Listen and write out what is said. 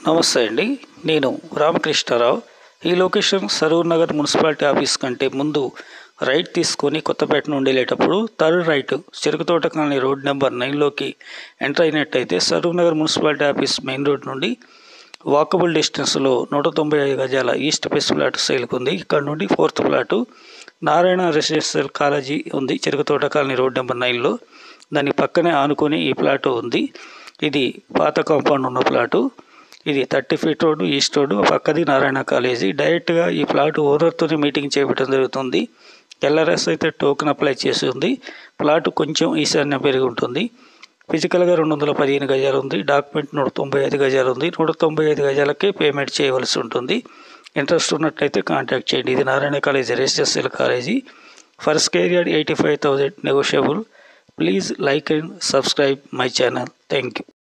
నమస్తే అండి. నేను రామకృష్ణారావు. ఈ location Saroor Nagar municipality office కంటే ముందు రైట్ తీసుకొని కొత్తపేట నుండి వెళ్ళేటప్పుడు third right Cherukuthota colony road number 9లోకి ఎంటర్ అయినట్టయితే Saroor Nagar municipality office main road నుండి వాకబుల్ డిస్టెన్స్లో 195 గజాల ఈస్ట్ ఫేస్ ఫ్లాట్ సేల్కి ఉంది. ఇక్కడ నుండి 4th flat Narayana residential college ఉంది చెరుకుతోట కాలనీ రోడ్ నెంబర్ 9లో. దాని పక్కనే ఆనుకొని ఈ ప్లాట్ ఉంది. ఇది పాత కాంపౌండ్ ఉన్న ప్లాటు. ఇది 30 ఫీట్ రోడ్డు, ఈస్ట్ రోడ్డు, పక్కది నారాయణ కాలేజీ. డైరెక్ట్గా ఈ ప్లాట్ ఓనర్తోనే మీటింగ్ చేయడం జరుగుతుంది. ఎల్ఆర్ఎస్ అయితే టోకెన్ అప్లై చేసి ఉంది. ప్లాట్ కొంచెం ఈశాన్యం పెరిగి ఉంటుంది. ఫిజికల్గా 215 గజాలు ఉంది. డాక్యుమెంట్ 195 గజాలు ఉంది. 195 గజాలకే పేమెంట్ చేయవలసి ఉంటుంది. ఇంట్రెస్ట్ ఉన్నట్లయితే కాంటాక్ట్ చేయండి. ఇది Narayana college residential college. First area 85,000 negotiable. Please like and subscribe my channel. Thank you.